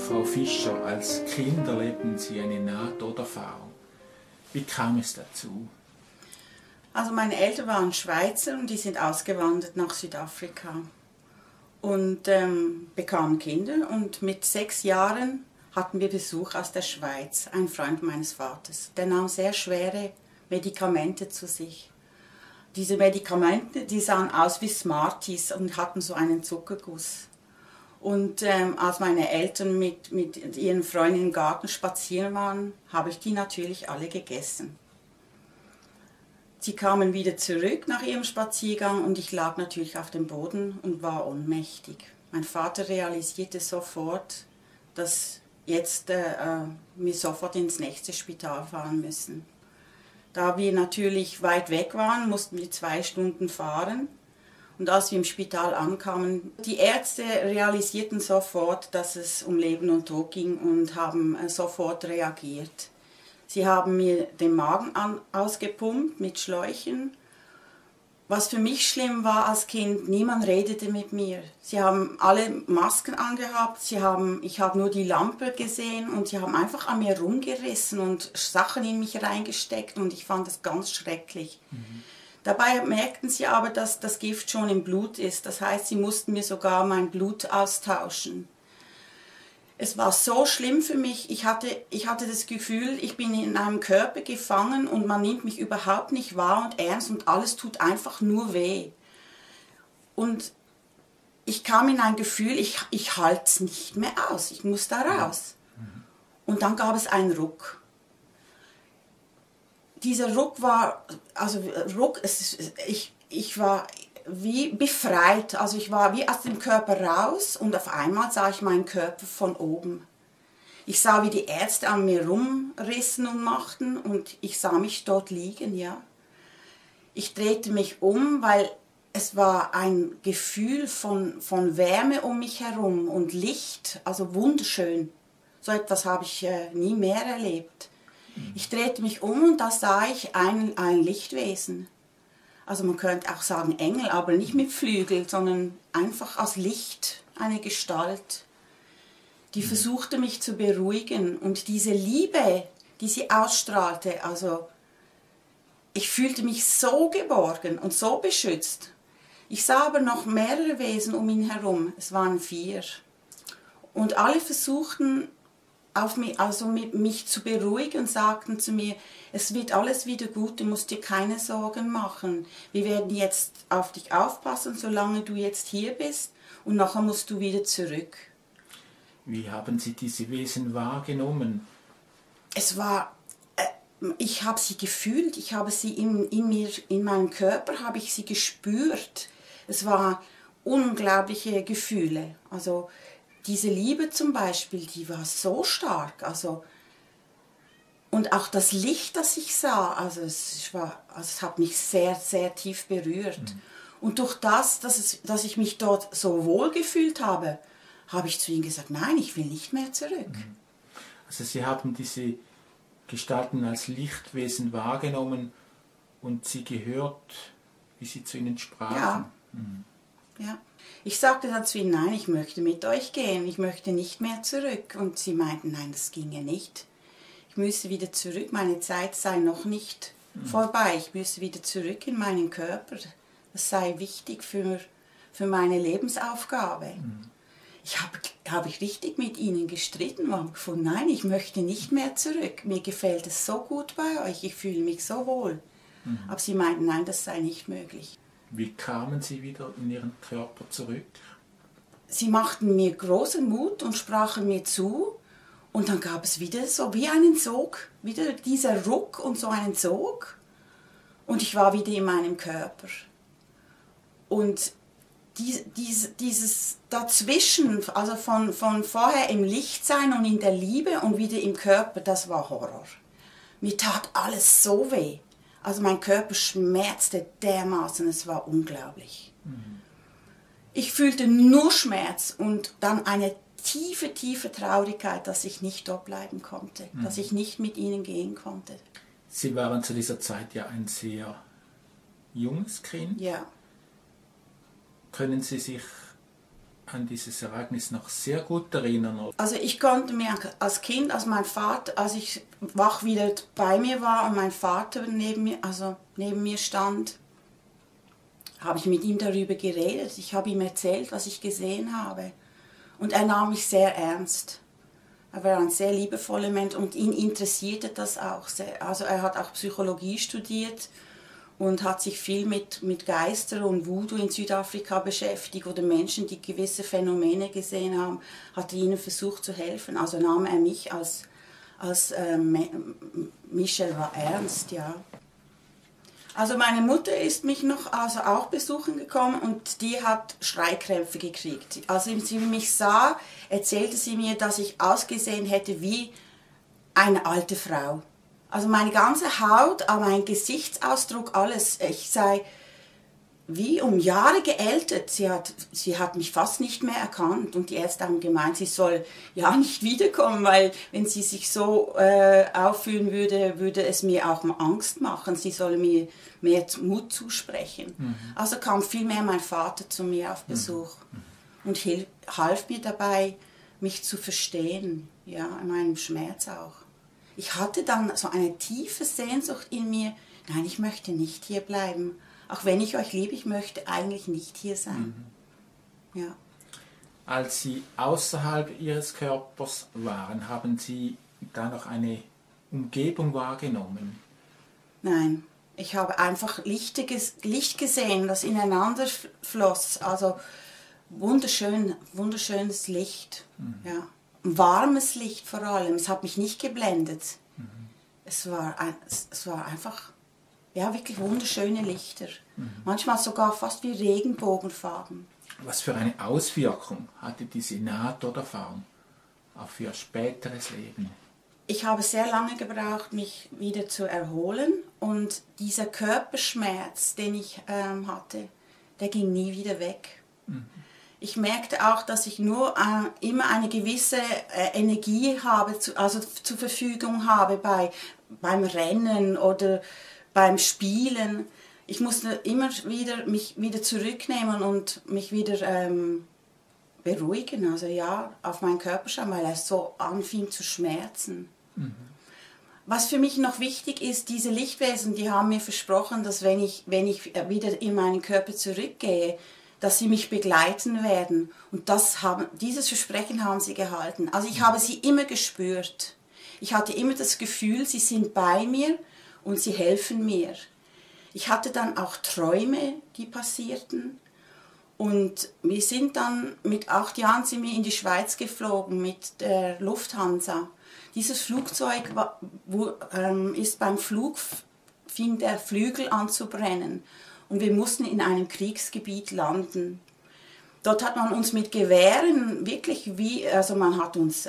Frau Fischer, als Kind erlebten Sie eine Nahtoderfahrung. Wie kam es dazu? Also meine Eltern waren Schweizer und die sind ausgewandert nach Südafrika und bekamen Kinder. Und mit 6 Jahren hatten wir Besuch aus der Schweiz, ein Freund meines Vaters. Der nahm sehr schwere Medikamente zu sich. Diese Medikamente, die sahen aus wie Smarties und hatten so einen Zuckerguss. Und als meine Eltern mit ihren Freunden im Garten spazieren waren, habe ich die natürlich alle gegessen. Sie kamen wieder zurück nach ihrem Spaziergang und ich lag natürlich auf dem Boden und war ohnmächtig. Mein Vater realisierte sofort, dass jetzt wir sofort ins nächste Spital fahren müssen. Da wir natürlich weit weg waren, mussten wir 2 Stunden fahren. Und als wir im Spital ankamen, die Ärzte realisierten sofort, dass es um Leben und Tod ging und haben sofort reagiert. Sie haben mir den Magen ausgepumpt mit Schläuchen. Was für mich schlimm war als Kind, niemand redete mit mir. Sie haben alle Masken angehabt, ich habe nur die Lampe gesehen und sie haben einfach an mir rumgerissen und Sachen in mich reingesteckt und ich fand das ganz schrecklich. Dabei merkten sie aber, dass das Gift schon im Blut ist. Das heißt, sie mussten mir sogar mein Blut austauschen. Es war so schlimm für mich. Ich hatte das Gefühl, ich bin in einem Körper gefangen und man nimmt mich überhaupt nicht wahr und ernst und alles tut einfach nur weh. Und ich kam in ein Gefühl, ich halte es nicht mehr aus, ich muss da raus. Und dann gab es einen Ruck. Dieser Ruck war, ich war wie befreit, also ich war wie aus dem Körper raus und auf einmal sah ich meinen Körper von oben. Ich sah, wie die Ärzte an mir rumrissen und machten und ich sah mich dort liegen, ja. Ich drehte mich um, weil es war ein Gefühl von Wärme um mich herum und Licht, also wunderschön. So etwas habe ich nie mehr erlebt. Ich drehte mich um und da sah ich ein Lichtwesen. Also man könnte auch sagen Engel, aber nicht mit Flügeln, sondern einfach als Licht, eine Gestalt. Die versuchte mich zu beruhigen und diese Liebe, die sie ausstrahlte, also ich fühlte mich so geborgen und so beschützt. Ich sah aber noch mehrere Wesen um ihn herum, es waren 4. Und alle versuchten mich zu beruhigen und sagten zu mir, es wird alles wieder gut, du musst dir keine Sorgen machen. Wir werden jetzt auf dich aufpassen, solange du jetzt hier bist und nachher musst du wieder zurück. Wie haben Sie diese Wesen wahrgenommen? Es war, ich habe sie gefühlt, ich habe sie in meinem Körper habe ich sie gespürt. Es waren unglaubliche Gefühle, also diese Liebe zum Beispiel, die war so stark, also und auch das Licht, das ich sah, also es hat mich sehr, sehr tief berührt. Und durch das, dass ich mich dort so wohl gefühlt habe, habe ich zu ihnen gesagt, nein, ich will nicht mehr zurück. Also Sie haben diese Gestalten als Lichtwesen wahrgenommen und Sie gehört, wie sie zu Ihnen sprachen? Ja. Ja. Ich sagte dann zu ihnen, nein, ich möchte mit euch gehen, ich möchte nicht mehr zurück. Und sie meinten, nein, das ginge nicht. Ich müsse wieder zurück, meine Zeit sei noch nicht vorbei. Ich müsse wieder zurück in meinen Körper. Das sei wichtig für meine Lebensaufgabe. Ich habe richtig mit ihnen gestritten und habe gefunden, nein, ich möchte nicht mehr zurück. Mir gefällt es so gut bei euch, ich fühle mich so wohl. Aber sie meinten, nein, das sei nicht möglich. Wie kamen Sie wieder in Ihren Körper zurück? Sie machten mir großen Mut und sprachen mir zu. Und dann gab es wieder so wie einen Sog, wieder dieser Ruck und so einen Sog. Und ich war wieder in meinem Körper. Und dieses Dazwischen, also von vorher im Licht sein und in der Liebe und wieder im Körper, das war Horror. Mir tat alles so weh. Also mein Körper schmerzte dermaßen, es war unglaublich. Ich fühlte nur Schmerz und dann eine tiefe, tiefe Traurigkeit, dass ich nicht dort bleiben konnte, dass ich nicht mit ihnen gehen konnte. Sie waren zu dieser Zeit ja ein sehr junges Kind. Ja. Können Sie sich an dieses Ereignis noch sehr gut erinnern? Also ich konnte mir als Kind, als mein Vater, als ich wach wieder bei mir war und mein Vater neben mir stand, habe ich mit ihm darüber geredet. Ich habe ihm erzählt, was ich gesehen habe. Und er nahm mich sehr ernst. Er war ein sehr liebevoller Mensch und ihn interessierte das auch sehr. Also er hat auch Psychologie studiert und hat sich viel mit Geister und Voodoo in Südafrika beschäftigt oder Menschen, die gewisse Phänomene gesehen haben, hat ihnen versucht zu helfen. Also nahm er mich als Michel war ernst, ja. Also meine Mutter ist mich noch auch besuchen gekommen und die hat Schreikrämpfe gekriegt. Als sie mich sah, erzählte sie mir, dass ich ausgesehen hätte wie eine alte Frau. Also meine ganze Haut, mein Gesichtsausdruck, alles. Ich sei wie um Jahre geältert. Sie hat mich fast nicht mehr erkannt und die Ärzte haben gemeint, sie soll ja nicht wiederkommen, weil wenn sie sich so aufführen würde es mir auch Angst machen. Sie soll mir mehr Mut zusprechen. Mhm. Also kam vielmehr mein Vater zu mir auf Besuch und half mir dabei, mich zu verstehen, ja, in meinem Schmerz auch. Ich hatte dann so eine tiefe Sehnsucht in mir, nein, ich möchte nicht hier bleiben. Auch wenn ich euch liebe, ich möchte eigentlich nicht hier sein. Mhm. Ja. Als Sie außerhalb Ihres Körpers waren, haben Sie da noch eine Umgebung wahrgenommen? Nein, ich habe einfach Licht gesehen, das ineinander floss. Also wunderschönes Licht. Mhm. Ja. Warmes Licht vor allem. Es hat mich nicht geblendet. Mhm. Es war einfach... Ja, wirklich wunderschöne Lichter. Mhm. Manchmal sogar fast wie Regenbogenfarben. Was für eine Auswirkung hatte diese Nahtoderfahrung auf Ihr späteres Leben? Ich habe sehr lange gebraucht, mich wieder zu erholen. Und dieser Körperschmerz, den ich hatte, der ging nie wieder weg. Mhm. Ich merkte auch, dass ich nur immer eine gewisse Energie habe, zur Verfügung habe beim Rennen oder beim Spielen. Ich musste immer wieder mich wieder zurücknehmen und mich wieder beruhigen, also ja, auf meinen Körper schauen, weil er so anfing zu schmerzen. Mhm. Was für mich noch wichtig ist, diese Lichtwesen, die haben mir versprochen, dass wenn ich wieder in meinen Körper zurückgehe, dass sie mich begleiten werden. Und dieses Versprechen haben sie gehalten. Also ich habe sie immer gespürt. Ich hatte immer das Gefühl, sie sind bei mir und sie helfen mir. Ich hatte dann auch Träume, die passierten. Und wir sind dann, mit 8 Jahren sind wir in die Schweiz geflogen mit der Lufthansa. Dieses Flugzeug ist beim Flug, fing der Flügel an zu brennen. Und wir mussten in einem Kriegsgebiet landen. Dort hat man uns mit Gewehren wirklich man hat uns...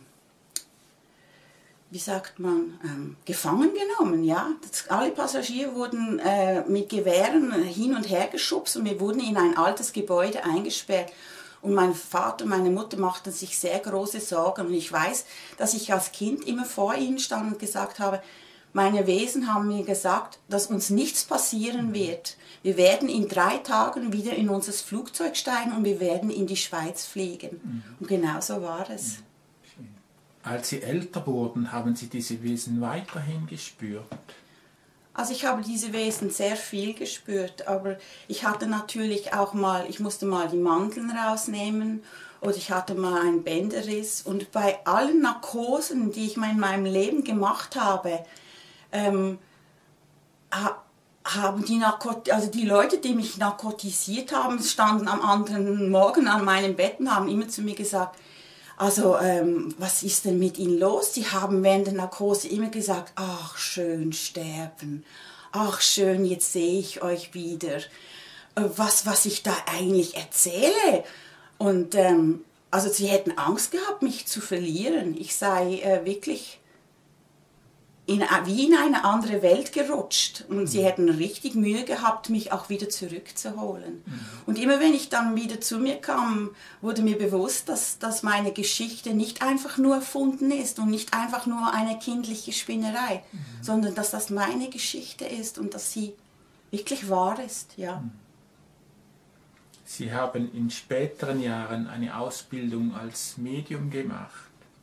wie sagt man, gefangen genommen, ja. Alle Passagiere wurden mit Gewehren hin und her geschubst und wir wurden in ein altes Gebäude eingesperrt. Und mein Vater und meine Mutter machten sich sehr große Sorgen. Und ich weiß, dass ich als Kind immer vor ihnen stand und gesagt habe, meine Wesen haben mir gesagt, dass uns nichts passieren wird. Wir werden in 3 Tagen wieder in unser Flugzeug steigen und wir werden in die Schweiz fliegen. Mhm. Und genau so war es. Mhm. Als Sie älter wurden, haben Sie diese Wesen weiterhin gespürt? Also ich habe diese Wesen sehr viel gespürt, aber ich hatte natürlich auch ich musste mal die Mandeln rausnehmen oder ich hatte mal einen Bänderriss. Und bei allen Narkosen, die ich in meinem Leben gemacht habe, haben die Leute, die mich narkotisiert haben, standen am anderen Morgen an meinem Bett und haben immer zu mir gesagt, also, was ist denn mit Ihnen los? Sie haben während der Narkose immer gesagt, ach, schön sterben, ach, schön, jetzt sehe ich euch wieder. Was ich da eigentlich erzähle? Und, also, sie hätten Angst gehabt, mich zu verlieren. Ich sei wirklich wie in eine andere Welt gerutscht und sie hätten richtig Mühe gehabt, mich auch wieder zurückzuholen. Mhm. Und immer wenn ich dann wieder zu mir kam, wurde mir bewusst, dass meine Geschichte nicht einfach nur erfunden ist und nicht einfach nur eine kindliche Spinnerei, sondern dass das meine Geschichte ist und dass sie wirklich wahr ist. Ja. Sie haben in späteren Jahren eine Ausbildung als Medium gemacht.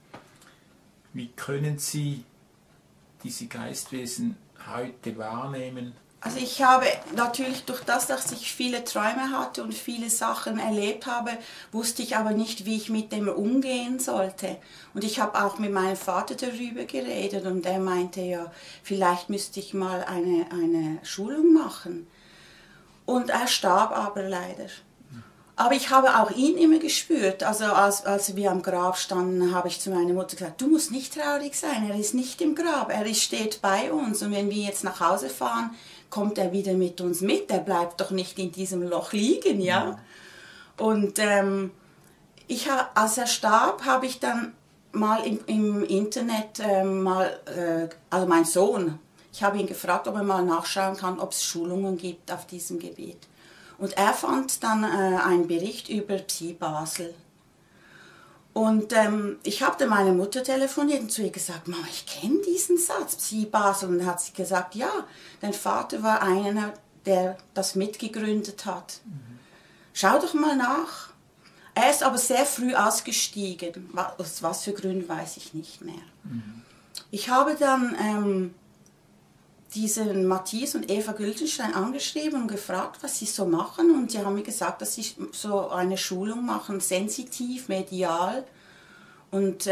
Wie können Sie diese Geistwesen heute wahrnehmen? Also ich habe natürlich durch das, dass ich viele Träume hatte und viele Sachen erlebt habe, wusste ich aber nicht, wie ich mit dem umgehen sollte. Und ich habe auch mit meinem Vater darüber geredet und er meinte, ja, vielleicht müsste ich mal eine Schulung machen. Und er starb aber leider. Aber ich habe auch ihn immer gespürt. Also als wir am Grab standen, habe ich zu meiner Mutter gesagt, du musst nicht traurig sein, er ist nicht im Grab, steht bei uns. Und wenn wir jetzt nach Hause fahren, kommt er wieder mit uns mit, er bleibt doch nicht in diesem Loch liegen, ja. Und als er starb, habe ich dann mal im Internet also mein Sohn, ich habe ihn gefragt, ob er mal nachschauen kann, ob es Schulungen gibt auf diesem Gebiet. Und er fand dann einen Bericht über Psi Basel. Und ich habe dann meine Mutter telefoniert und zu ihr gesagt, Mama, ich kenne diesen Satz, Psi Basel. Und dann hat sie gesagt, ja, dein Vater war einer, der das mitgegründet hat. Schau doch mal nach. Er ist aber sehr früh ausgestiegen. Aus was für Gründen, weiß ich nicht mehr. Ich habe dann diesen Matthias und Eva Güldenstein angeschrieben und gefragt, was sie so machen. Und sie haben mir gesagt, dass sie so eine Schulung machen, sensitiv, medial. Und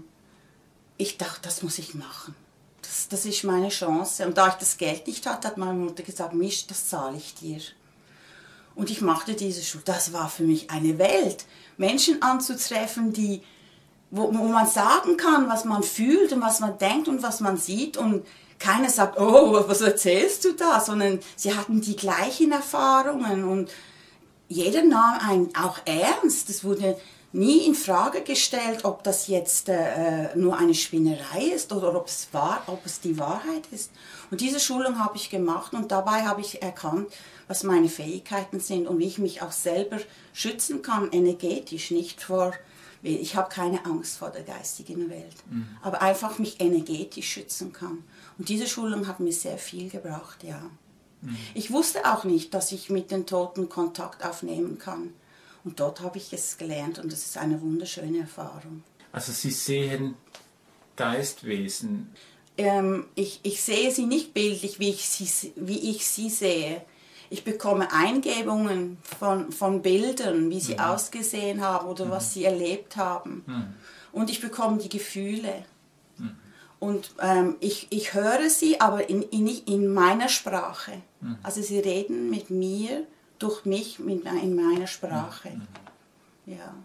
ich dachte, das muss ich machen. Das ist meine Chance. Und da ich das Geld nicht hatte, hat meine Mutter gesagt, Misch, das zahle ich dir. Und ich machte diese Schule. Das war für mich eine Welt. Menschen anzutreffen, wo man sagen kann, was man fühlt und was man denkt und was man sieht. Und keiner sagt, oh, was erzählst du da? Sondern sie hatten die gleichen Erfahrungen und jeder nahm einen auch ernst. Es wurde nie in Frage gestellt, ob das jetzt nur eine Spinnerei ist oder ob es die Wahrheit ist. Und diese Schulung habe ich gemacht und dabei habe ich erkannt, was meine Fähigkeiten sind und wie ich mich auch selber schützen kann, energetisch, nicht vor. Ich habe keine Angst vor der geistigen Welt, aber einfach mich energetisch schützen kann. Und diese Schulung hat mir sehr viel gebracht, ja. Ich wusste auch nicht, dass ich mit den Toten Kontakt aufnehmen kann. Und dort habe ich es gelernt und das ist eine wunderschöne Erfahrung. Also Sie sehen Geistwesen? Ich sehe sie nicht bildlich, wie ich sie sehe. Ich bekomme Eingebungen von Bildern, wie sie ausgesehen haben oder was sie erlebt haben. Und ich bekomme die Gefühle. Und ich höre sie, aber in meiner Sprache. Also sie reden mit mir, durch mich, in meiner Sprache. Ja.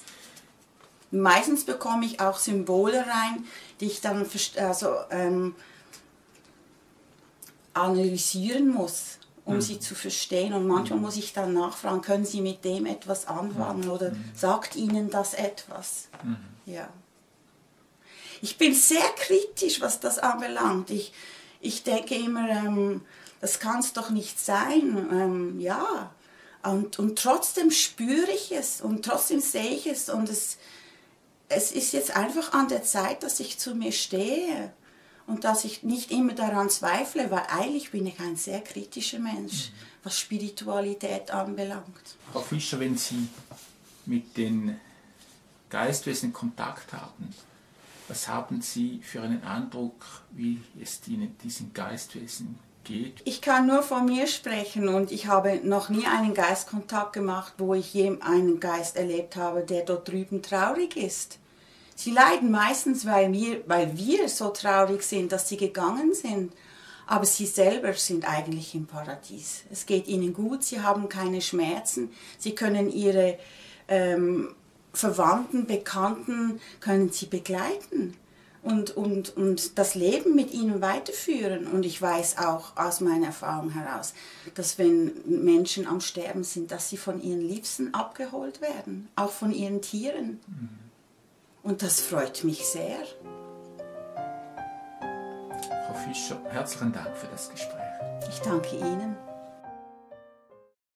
Meistens bekomme ich auch Symbole rein, die ich dann analysieren muss, um sie zu verstehen. Und manchmal muss ich dann nachfragen, können Sie mit dem etwas anfangen oder sagt Ihnen das etwas? Ja. Ich bin sehr kritisch, was das anbelangt. Ich denke immer, das kann es doch nicht sein. Ja. Und trotzdem spüre ich es und trotzdem sehe ich es. Und es ist jetzt einfach an der Zeit, dass ich zu mir stehe. Und dass ich nicht immer daran zweifle, weil eigentlich bin ich ein sehr kritischer Mensch, was Spiritualität anbelangt. Frau Fischer, wenn Sie mit den Geistwesen Kontakt haben, was haben Sie für einen Eindruck, wie es diesen Geistwesen geht? Ich kann nur von mir sprechen und ich habe noch nie einen Geistkontakt gemacht, wo ich einen Geist erlebt habe, der dort drüben traurig ist. Sie leiden meistens, weil wir so traurig sind, dass sie gegangen sind. Aber sie selber sind eigentlich im Paradies. Es geht ihnen gut, sie haben keine Schmerzen, sie können ihre Verwandten, Bekannten können sie begleiten und das Leben mit ihnen weiterführen. Und ich weiß auch aus meiner Erfahrung heraus, dass wenn Menschen am Sterben sind, dass sie von ihren Liebsten abgeholt werden, auch von ihren Tieren. Und das freut mich sehr. Frau Fischer, herzlichen Dank für das Gespräch. Ich danke Ihnen.